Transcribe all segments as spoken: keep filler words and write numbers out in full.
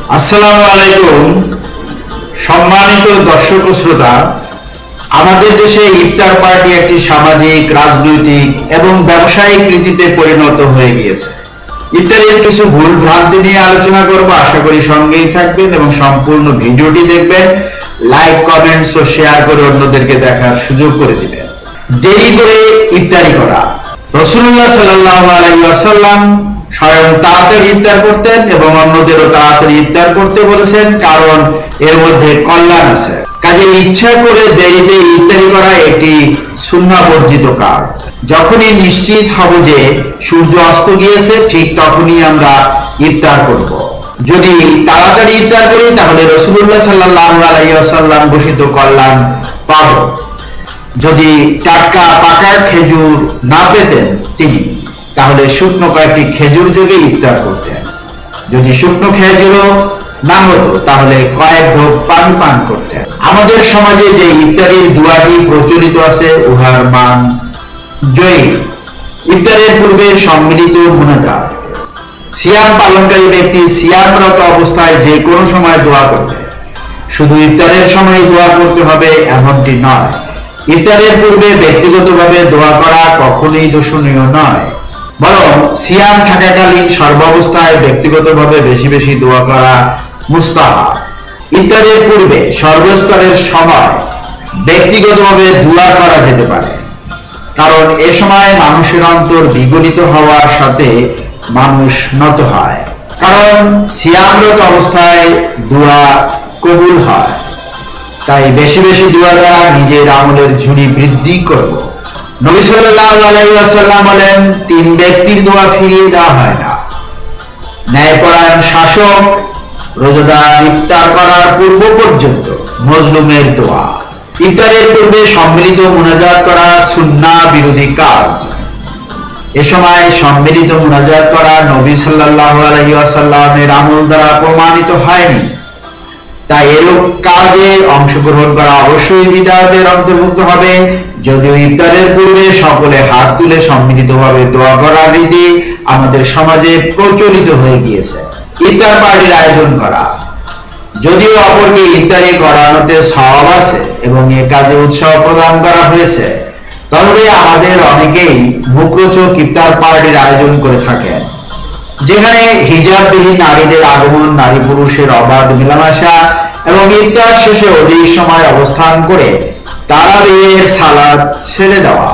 আসসালামু আলাইকুম সম্মানিত দর্শক ও শ্রোতা। আমাদের দেশে ইফতার পার্টি একটি সামাজিক, রাজনৈতিক এবং ব্যবসায়িক রীতিতে পরিণত হয়ে গিয়েছে। ইফতারের কিছু ভুল ভ্রান্তি নিয়ে আলোচনা করব, আশা করি সঙ্গেই থাকবেন এবং সম্পূর্ণ ভিডিওটি দেখবেন। লাইক, কমেন্টস ও শেয়ার করে অন্যদেরকে দেখার সুযোগ করে দিবেন। দেরি করে ইফতারি করা। রাসূলুল্লাহ সাল্লাল্লাহু আলাইহি ওয়াসাল্লাম স্বয়ং তাড়াতাড়ি ইফতার করতেন এবং অন্যদেরও তাড়াতাড়ি ইফতার করতে বলেছেন, কারণ এর মধ্যে কল্যাণ আছে। কাজে ইচ্ছা করে দেরিতে ইফতারি করা একটি সুন্নাহ বর্জিত কাজ। যখনই নিশ্চিত হব যে সূর্য অস্ত গিয়েছে, ঠিক তখনই আমরা ইফতার করব। যদি তাড়াতাড়ি ইফতার করি তাহলে রাসূলুল্লাহ সাল্লাল্লাহু আলাইহি ওয়াসাল্লাম ঘোষিত কল্যাণ পাব। যদি টাটকা পাকা খেজুর না পেতেন তিনি, তাহলে শুকনো কয়েকটি খেজুর যোগে ইফতার করতেন। যদি শুকনো খেজুরও না হতো তাহলে কয়েক ঢোক পানি পান করতেন। আমাদের সমাজে যে ইফতারির দুয়াটি প্রচলিত আছে উহার মান জয়ী। ইফতারের পূর্বে সম্মিলিত মুনাজাত। সিয়াম পালনকারী ব্যক্তি সিয়ামরত অবস্থায় যে কোনো সময় দোয়া করবে। শুধু ইফতারের সময় দোয়া করতে হবে এমনটি নয়। ইফতারের পূর্বে ব্যক্তিগতভাবে দোয়া করা কখনোই দোষণীয় নয়, বরং সিয়াম থাকাকালীন সর্বাবস্থায় ব্যক্তিগতভাবে বেশি বেশি দোয়া করা মুস্তাহাব। ইফতারের পূর্বে সর্বস্তরের সময় ব্যক্তিগতভাবে দোয়া করা যেতে পারে, কারণ এ সময় মানুষের অন্তর দ্বিগুণিত হওয়ার সাথে মানুষ নত হয়, কারণ সিয়ামরত অবস্থায় দোয়া কবুল হয়। তাই বেশি বেশি দোয়া দ্বারা নিজের আমলের ঝুড়ি বৃদ্ধি করব। নবী সাল্লাল্লাহু আলাইহি ওয়াসাল্লাম বলেন, তিন ব্যক্তির দোয়া ফিরিয়ে দেওয়া হয় না: ন্যায়পরায়ণ শাসক, রোজাদার ইফতার করার পূর্ব পর্যন্ত মজলুমের দোয়া। ইফতারের পূর্বে সম্মিলিত মুনাজাত করা সুন্নাহ বিরোধী কাজ। এ সময় সম্মিলিত মুনাজাত করা নবী সাল্লাল্লাহু আলাইহি ওয়াসাল্লামের আমল দ্বারা প্রমাণিত হয়নি। তাই এরূপ কাজে অংশগ্রহণ করা অবশ্যই বিদআতের অন্তর্ভুক্ত হবে। যদিও ইফতারের পূর্বে সকলে হাত তুলে সম্মিলিতভাবে দোয়া করার রীতি আমাদের সমাজে প্রচলিত হয়ে গিয়েছে। ইফতার পার্টির আয়োজন করা। যদিও অপরকে ইফতারি করানোতে সওয়াব আছে এবং এ কাজে উৎসাহ প্রদান করা হয়েছে, তবে আমাদের অনেকেই মুখরোচক ইফতার পার্টির আয়োজন করে থাকেন, যেখানে হিজাববিহীন নারীদের আগমন, নারী পুরুষের অবাধ মেলামেশা এবং ইফতার শেষে অধিক সময় অবস্থান করে তারাবির সালাত ছেড়ে দেওয়া,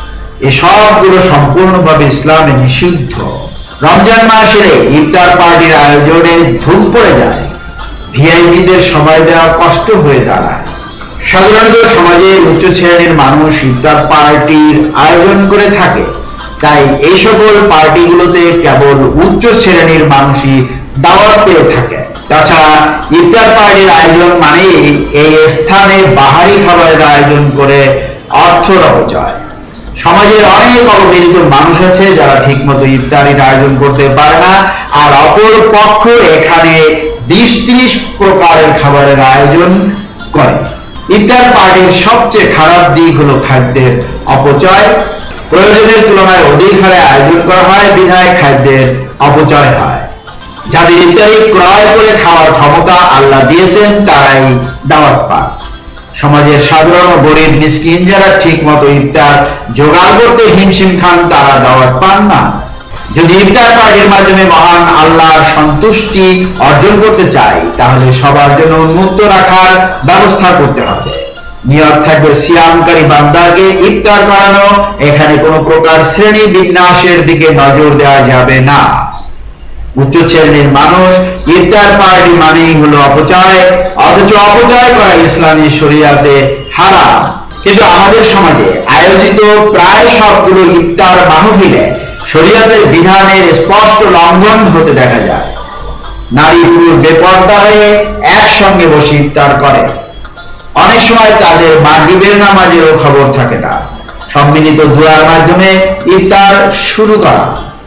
এসবগুলো সম্পূর্ণভাবে ইসলামে নিষিদ্ধ। রমজান মাসে ইফতার পার্টির আয়োজনে ধুম পড়ে যায়, ভিআইপিদের সময় দেওয়া কষ্ট হয়ে দাঁড়ায়। সাধারণত সমাজের উচ্চ শ্রেণীর মানুষ ইফতার পার্টির আয়োজন করে থাকে, তাই এই সকল পার্টিগুলোতে কেবল উচ্চ শ্রেণীর মানুষই দাওয়াত পেয়ে থাকে। তাছাড়া ইফতার পার্টির আয়োজন মানে এই স্থানে বাহারি খাবারের আয়োজন করে অর্থের অপচয়। সমাজের অনেক অবহেলিত মানুষ আছে যারা ঠিকমতো ইফতারির আয়োজন করতে পারে না, আর অপর পক্ষ এখানে বিশ ত্রিশ প্রকারের খাবারের আয়োজন করে। ইফতার পার্টির সবচেয়ে খারাপ দিক হলো খাদ্যের অপচয়। প্রয়োজনের তুলনায় অধিক হারে আয়োজন করা হয় বিধায় খাদ্যের অপচয় হয়। যাদের ইফতারি ক্রয় করে খাওয়ার ক্ষমতা আল্লাহ দিয়েছেন তারাই দাওয়াত পায়। সমাজের সাধারণ গরিব মিসকিন যারা ঠিক মতো ইফতার জোগাড় করতে হিমশিম খান, তারা দাওয়াত পান না। যদি ইফতার পার্টির মাধ্যমে মহান আল্লাহর সন্তুষ্টি অর্জন করতে চাই, তাহলে সবার জন্য উন্মুক্ত রাখার ব্যবস্থা করতে হবে। নিয়ত থাকবে সিয়ামকারী বান্দাকে ইফতার করানো। এখানে কোনো প্রকার শ্রেণী বিন্যাসের দিকে নজর দেওয়া যাবে না। উচ্চ শ্রেণীর মানুষ ইফতার পার্টি মানেই হলো অপচয়, অথচ অপচয় করা ইসলামী শরিয়াতে হারাম। কিন্তু আমাদের সমাজে আয়োজিত প্রায় সবগুলো ইফতার মাহফিলে শরিয়াতের বিধানের স্পষ্ট লঙ্ঘন হতে দেখা যায়। নারী পুরুষ বেপর্দা হয়ে একসঙ্গে বসে ইফতার করে। অনেক সময় তাদের মাগরিবের নামাজেরও খবর থাকে না। সম্মিলিত দোয়ার মাধ্যমে ইফতার শুরু করা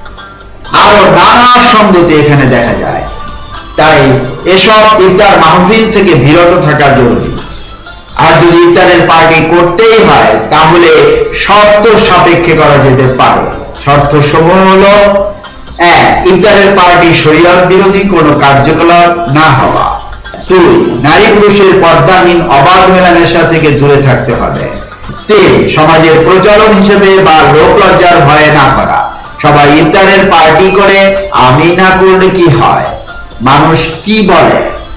আরো নানা সঙ্গতি এখানে দেখা যায়। তাই এসব ইফতার মাহফিল থেকে বিরত থাকা জরুরি। আর যদি ইফতারের পার্টি করতেই হয় তাহলে শর্ত সাপেক্ষে করা যেতে পারে। শর্ত সমূহ হলো: এক, ইফতারের পার্টি শরীয়ত বিরোধী কোনো কার্যকলাপ না হওয়া। দুই, নারী পুরুষের পর্দাহীন অবাধ মেলামেশা থেকে দূরে থাকতে হবে। তিন, সমাজের প্রচলন হিসেবে বা লোক লজ্জার ভয়ে না করা। সবাই ইফতারের পার্টি করে আমি না করলে কি হয়, মানুষ কি বলে।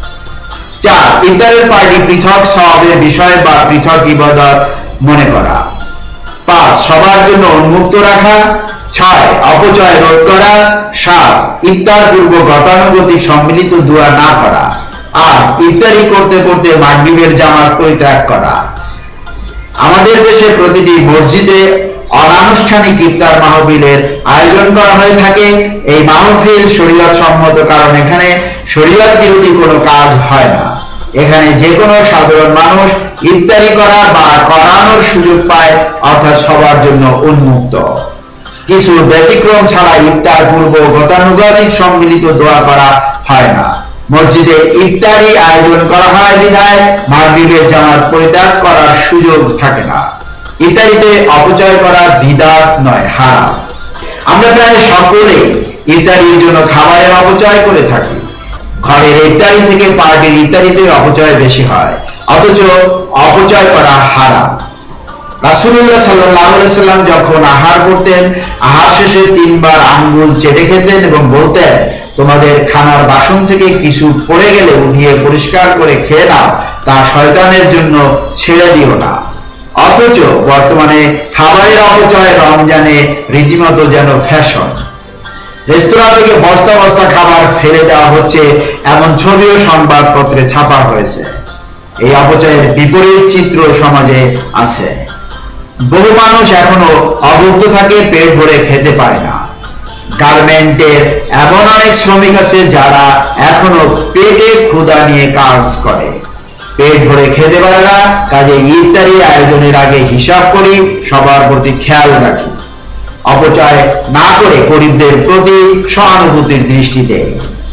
চার, ইফতারের পার্টি পৃথক সওয়াবের বিষয় বা পৃথক ইবাদত মনে করা। পাঁচ, সবার জন্য উন্মুক্ত রাখা। ছয়, অপচয় রোধ করা। সাত, ইফতার পূর্ব গতানুগতিক সম্মিলিত দোয়া না করা। আট, ইফতারি করতে করতে মাগরিবের জামাত পরিত্যাগ করা। আমাদের দেশে প্রতিটি মসজিদে অনানুষ্ঠানিক ইফতার মাহফিলের আয়োজন করা হয়ে থাকে। এই মাহফিল শরীয়ত সম্মত, কারণ এখানে শরীয়ত বিরোধী কোনো কাজ হয় না। এখানে যে কোনো সাধারণ মানুষ ইফতারি করা বা করানোর সুযোগ পায়, অর্থাৎ সবার জন্য উন্মুক্ত। কিছু ব্যতিক্রম ছাড়া ইফতার পূর্ব গতানুগতিক সম্মিলিত দোয়া করা হয় না। মসজিদে ইফতারি আয়োজন করা হয় বিধায় মাগরিবের জামাত পরিত্যাগ করার সুযোগ থাকে না। ইফতারিতে অপচয় করা বিদআত নয়, হারাম। আমরা প্রায় সকলে ইফতারির জন্য খাবারের অপচয় করে থাকি। ঘরের ইফতারি থেকে পার্টির ইফতারিতে অপচয় বেশি হয়, অথচ অপচয় করা হারাম। রাসূলুল্লাহ সাল্লাল্লাহু আলাইহি সাল্লাম যখন আহার করতেন, আহার শেষে তিনবার আঙ্গুল চেটে খেতেন এবং বলতেন, তোমাদের খানার বাসন থেকে কিছু পড়ে গেলে উঠিয়ে পরিষ্কার করে খেয়ে নাও, তা শয়তানের জন্য ছেড়ে দিও না। অথচ বর্তমানে খাবারের অপচয় রমজানে রীতিমতো যেন ফ্যাশন। রেস্তোরাঁ থেকে বস্তা বস্তা খাবার ফেলে দেওয়া হচ্ছে, এমন ছবিও সংবাদপত্রে ছাপা হয়েছে। এই অপচয়ের বিপরীত চিত্র সমাজে আছে। বহু মানুষ এখনো অভুক্ত থাকে, পেট ভরে খেতে পায় না। গার্মেন্টের এমন অনেক শ্রমিক আছে যারা এখনো পেটে ক্ষুধা নিয়ে কাজ করে, পেট ভরে খেতে পারে না। কাজে ইফতারি আয়োজনের আগে হিসাব করি, সবার প্রতি খেয়াল রাখি, অপচয় না করে গরিবদের প্রতি সহানুভূতির দৃষ্টি দেয়।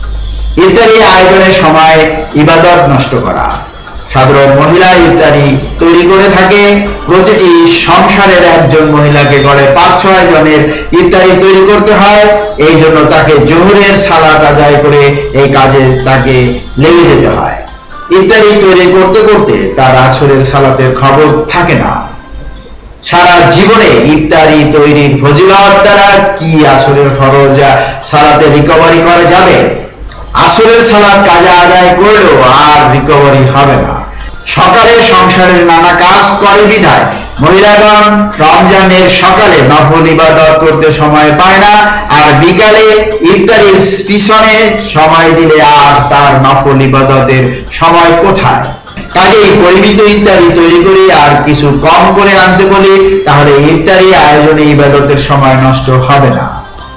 ইফতারি আয়োজনের সময় ইবাদত নষ্ট করা। সাধারণ মহিলা ইফতারি তৈরি করে থাকে। প্রতিটি সংসারের একজন মহিলাকে গড়ে পাঁচ ছয় জনের ইফতারি তৈরি করতে হয়। এই জন্য তাকে জোহরের সালাত আদায় করে এই কাজে তাকে লেগে যেতে হয়। ইফতারি তৈরি করতে করতে তার আসরের সালাতের খবর থাকে না। সারা জীবনে ইফতারি তৈরির ফজিলত দ্বারা কি আসরের ফরজ সালাতে রিকভারি করা যাবে? আসরের সালাত কাজা আদায় করলেও আর রিকভারি হবে না। সকালে সংসারের নানা কাজ করে বিধায় মহিলাগণ রমজানের সকালে নফল ইবাদত করতে সময় পায় না, আর বিকালে ইফতারির পিছনে সময় দিলে আর তার নফল ইবাদতের সময় কোথায়? কাজেই পরিমিত ইফতারি তৈরি করি আর কিছু কম করে আনতে বলি, তাহলে ইফতারি আয়োজনে ইবাদতের সময় নষ্ট হবে না।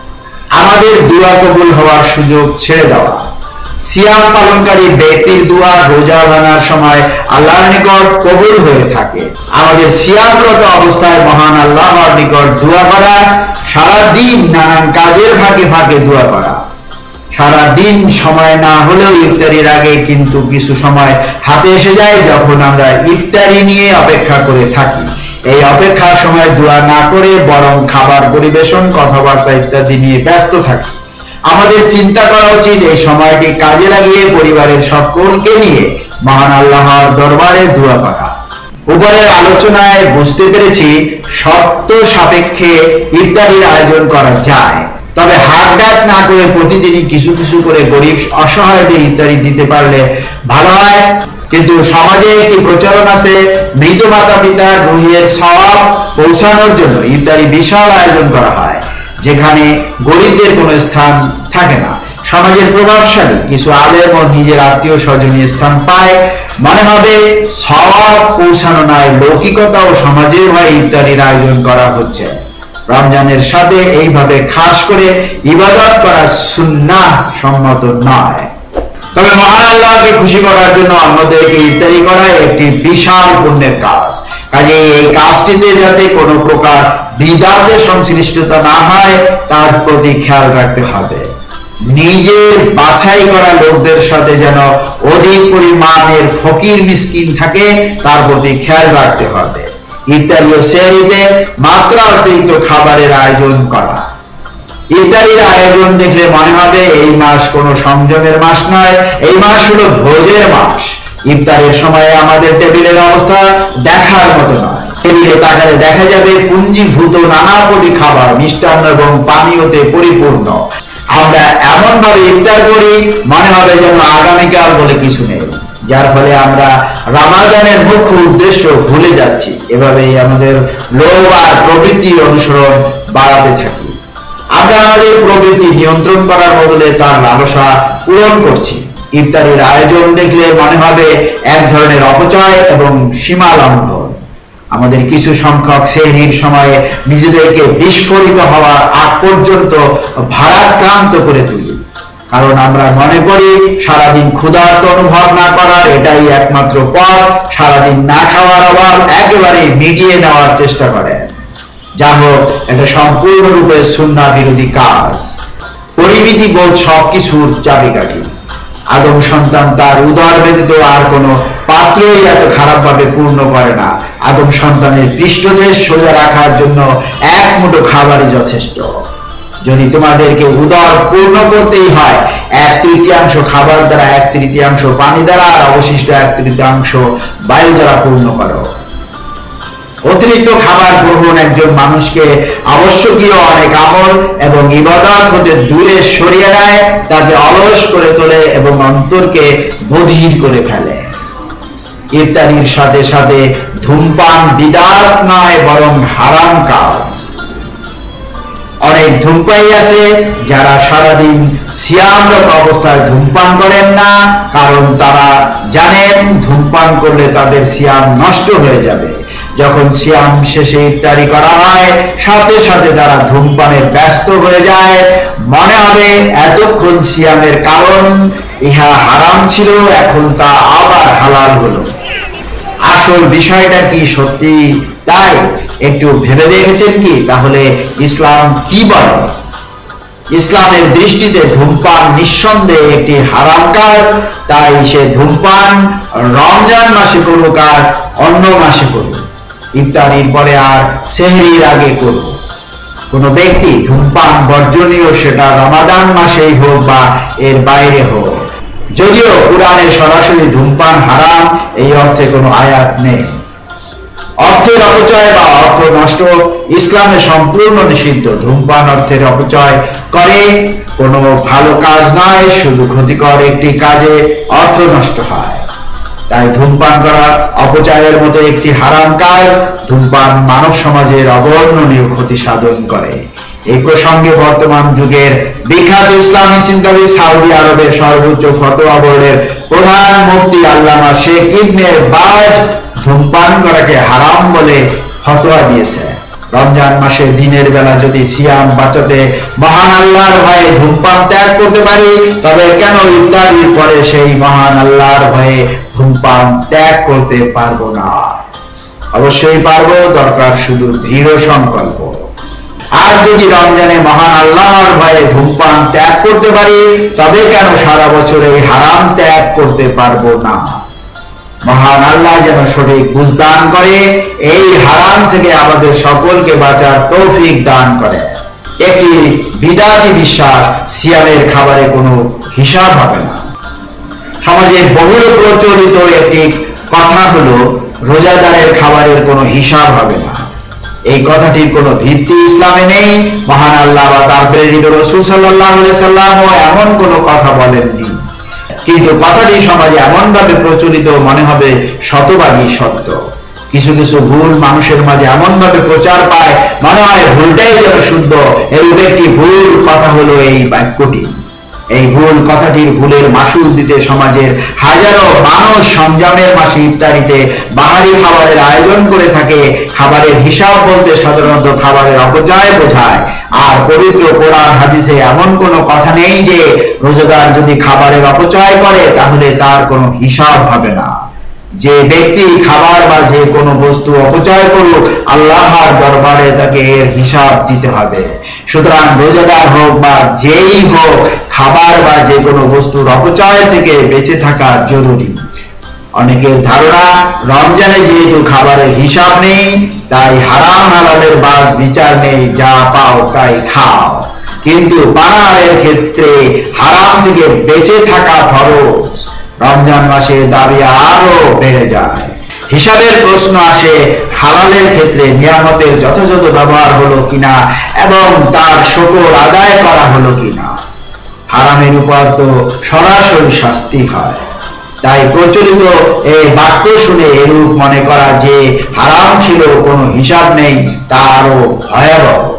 আমাদের দোয়া কবুল হওয়ার সুযোগ ছেড়ে দেওয়া। সিয়াম পালনকারী ব্যক্তির দোয়া রোজা ভাঙার সময় আল্লাহর নিকট কবুল হয়ে থাকে। আমাদের সিয়ামরত অবস্থায় মহান আল্লাহর নিকট দোয়া করা, সারা দিন নানান কাজের ফাঁকে ফাঁকে দোয়া করা। সারা দিন সময় না হলেও ইফতারির আগে কিন্তু কিছু সময় হাতে এসে যায়, যখন আমরা ইফতারি নিয়ে অপেক্ষা করে থাকি। এই অপেক্ষার সময় দোয়া না করে বরং খাবার পরিবেশন, কথাবার্তা ইত্যাদি নিয়ে ব্যস্ত থাকি। আমাদের চিন্তা করা উচিত এই সময়টি কাজে লাগিয়ে পরিবারের সকলকে নিয়ে মহান আল্লাহর দরবারে দোয়া করা। উপরের আলোচনায় বুঝতে পেরেছি শর্ত সাপেক্ষে ইফতারির আয়োজন করা যায়, তবে হাত ডাক না করে প্রতিদিনই কিছু কিছু করে গরিব অসহায়দের ইফতারি দিতে পারলে ভালো হয়। কিন্তু সমাজে একটি প্রচলন আছে, মৃত মাতা পিতার রুহের সওয়াব পৌঁছানোর জন্য ইফতারি বিশাল আয়োজন করা হয়, যেখানে গরিবদের কোনো স্থান থাকে না। সমাজের প্রভাবশালী কিছু আলেম ও নিজের আত্মীয় স্বজনীয় স্থান পায়, মনে হবে সওয়াব পৌঁছানো নয়, লৌকিকতা ও সমাজের ভয়ে ইফতারির আয়োজন করা হচ্ছে। রমজানের সাথে এইভাবে খাস করে ইবাদত করা সুন্নাহ সম্মত নয়। তবে মহান আল্লাহকে খুশি করার জন্য অন্যদেরকে ইফতারি করা একটি বিশাল পুণ্যের কাজ। কাজে এই কাজটিতে যাতে কোনো প্রকার বিদআতের সংশ্লিষ্টতা না হয় তার প্রতি খেয়াল রাখতে হবে। নিজের বাছাই করা লোকদের সাথে যেন অধিক পরিমাণের ফকির মিসকিন থাকে তার প্রতি খেয়াল রাখতে হবে। ইফতারি ও সেহরিতে মাত্রা অতিরিক্ত খাবারের আয়োজন করা। ইফতারির আয়োজন দেখলে মনে হবে এই মাস কোনো সংযমের মাস নয়, এই মাস হলো ভোজের মাস। ইফতারের সময় আমাদের টেবিলের অবস্থা দেখার মতো নয়। টেবিলে তাকালে দেখা যাবে পুঞ্জীভূত নানাপদী খাবার, মিষ্টান্ন এবং পানীয়তে পরিপূর্ণ। আমরা এমন ভাবে ইফতার করি মনে হবে যেন আগামীকাল বলে কিছু নেই, যার ফলে আমরা রমাদানের মুখ্য উদ্দেশ্য ভুলে যাচ্ছি। এভাবেই আমাদের লোভ আর প্রবৃত্তির অনুসরণ বাড়াতে থাকি। আমরা আমাদের প্রবৃত্তি নিয়ন্ত্রণ করার বদলে তার লালসা পূরণ করছি। ইফতারের আয়োজন দেখলে মনে হবে এক ধরনের অপচয় এবং সীমা লঙ্ঘন। আমাদের কিছু সংখ্যক সেহরির সময়ে নিজেদেরকে বিস্ফোরিত হওয়ার আগ পর্যন্ত ভারাক্রান্ত করে তুলি, কারণ আমরা মনে করি সারাদিন ক্ষুধার্ত অনুভব না করার এটাই একমাত্র পথ। সারাদিন না খাওয়ার অভাব একেবারে মিটিয়ে নেওয়ার চেষ্টা করেন, যা হোক এটা সম্পূর্ণরূপে সুন্নাহ বিরোধী কাজ। পরিমিতি বোধ সবকিছুর চাবিকাঠি। আদম সন্তান তার উদর ব্যতীত আর কোনো পাত্রই এত খারাপ ভাবে পূর্ণ করে না। আদম সন্তানের পৃষ্ঠদেশ সোজা রাখার জন্য এক মুঠো খাবারই যথেষ্ট। যদি তোমাদেরকে উদর পূর্ণ করতেই হয়, এক তৃতীয়াংশ খাবার দ্বারা, এক তৃতীয়াংশ পানি দ্বারা, আর অবশিষ্ট এক তৃতীয়াংশ বায়ু দ্বারা পূর্ণ করো। অতিরিক্ত খাবার গ্রহণ একজন মানুষকে আবশ্যকীয় অনেক আমল এবং ইবাদত হতে দূরে সরিয়ে নেয়, তাকে অলস করে তোলে এবং অন্তরকে বধির করে ফেলে। ইফতারির সাথে সাথে ধূমপান বিদআত নয়, বরং হারাম কাজ। অনেক ধূমপায়ী আছে যারা সারাদিন সিয়ামরত অবস্থায় ধূমপান করেন না, কারণ তারা জানেন ধূমপান করলে তাদের সিয়াম নষ্ট হয়ে যাবে। যখন সিয়াম শেষে ইফতারি করা হয়, সাথে সাথে তারা ধূমপানে ব্যস্ত হয়ে যায়। মনে হবে এতক্ষণ সিয়ামের কারণ ইহা হারাম ছিল, এখন তা আবার হালাল হলো। আসল বিষয়টা কি সত্যি তাই? একটু ভেবে দেখেছেন কি তাহলে ইসলাম কি বলে? ইসলামের দৃষ্টিতে ধূমপান নিঃসন্দেহে একটি হারাম কাজ। তাই সে ধূমপান রমজান মাসে করুক আর অন্য মাসে করুক, ইফতারির পরে আর সেহরির আগে করুক। কোন ব্যক্তি ধূমপান বর্জনীয়, সেটা রমাদান মাসেই হোক বা এর বাইরে হোক। যদিও কুরআনে সরাসরি ধূমপান হারাম এই অর্থে কোনো আয়াত নেই। অর্থের অপচয় বা অর্থ নষ্ট ইসলামে সম্পূর্ণ নিষিদ্ধ। ধূমপান অর্থের অপচয় করে কোনো ভালো কাজ নয়, শুধু ক্ষতিকর একটি কাজে অর্থ নষ্ট হয়। তাই ধূমপান করা অপচয়ের মতো একটি হারাম কাজ। ধূমপান মানব সমাজের অবর্ণনীয় ক্ষতি সাধন করে। এই প্রসঙ্গে বর্তমান যুগের বিখ্যাত ইসলামী চিন্তাবিদ, সৌদি আরবের সর্বোচ্চ ফতোয়া বোর্ডের প্রধান মুফতি আল্লামা শেখ ইবনে বাজ ধূমপান করাকে হারাম বলে ফতোয়া দিয়েছে। রমজান মাসে দিনের বেলা যদি সিয়াম বাঁচাতে মহান আল্লাহর ভয়ে ধূমপান ত্যাগ করতে পারি, তবে কেন ইফতারির পরে সেই মহান আল্লাহর ভয়ে ধূমপান ত্যাগ করতে পারবো না? অবশ্যই পারবো, দরকার শুধু দৃঢ় সংকল্প। আর যদি রমজানে মহান আল্লাহর ভয়ে ধূমপান ত্যাগ করতে পারি, তবে কেন সারা বছর এই হারাম ত্যাগ করতে পারবো না? মহান আল্লাহ যেন সঠিক বুঝ দান করে, এই হারাম থেকে আমাদের সকলকে বাঁচার তৌফিক দান করে। একটি বিদাতি বিশ্বাস, সিয়ামের খাবারে কোনো হিসাব হবে না। সমাজে বহুল প্রচলিত একটি কথা হলো রোজাদারের খাবারের কোনো হিসাব হবে না। এই কথাটির কোনো ভিত্তি ইসলামে নেই। মহান আল্লাহ বা তার প্রেরিত রাসূল সাল্লাল্লাহু আলাইহি সাল্লাম এমন কোনো কথা বলেননি, কিন্তু কথাটি সমাজে এমন ভাবে প্রচলিত মনে হবে শতভাগই সত্য। কিছু কিছু ভুল মানুষের মাঝে এমন ভাবে প্রচার পায় মনে হয় ভুলটাই যেন শুদ্ধ। এরূপ একটি ভুল কথা হলো এই বাক্যটি। এই ভুল কথাটির ভুলের মাসুল দিতে সমাজের হাজারো মানুষ সংযমের মাসে ইফতারিতে বাহারি খাবারের আয়োজন করে থাকে। খাবারের হিসাব বলতে সাধারণত খাবারের অপচয় বোঝায়। আর পবিত্র কোরআন হাদিসে এমন কোনো কথা নেই যে রোজাদার যদি খাবারের অপচয় করে তাহলে তার কোনো হিসাব হবে না। যে ব্যক্তি খাবার বা যে কোনো বস্তু অপচয় করুক, আল্লাহর দরবারে তাকে এর হিসাব দিতে হবে। সুতরাং রোজাদার হোক বা যেই হোক, খাবার বা যে কোনো বস্তুর অপচয় থেকে বেঁচে থাকা জরুরি। অনেকের ধারণা রমজানে যেহেতু খাবারের হিসাব নেই, তাই হারাম হালালের বাদ বিচার নেই, যা পাও তাই খাও। কিন্তু পানাহারের ক্ষেত্রে হারাম থেকে বেঁচে থাকা ফরজ। রমজান মাসে দাবি আরো বেড়ে যায়। হিসাবের প্রশ্ন আসে হালালের ক্ষেত্রে নিয়ামতের যথাযথ ব্যবহার হলো কিনা এবং তার শুকর আদায় করা হলো কিনা। হারামের উপর তো সরাসরি শাস্তি হয়। তাই প্রচলিত এই বাক্য শুনে এরূপ মনে করা যে হারাম ছিল কোনো হিসাব নেই তা আরো ভয়াবহ।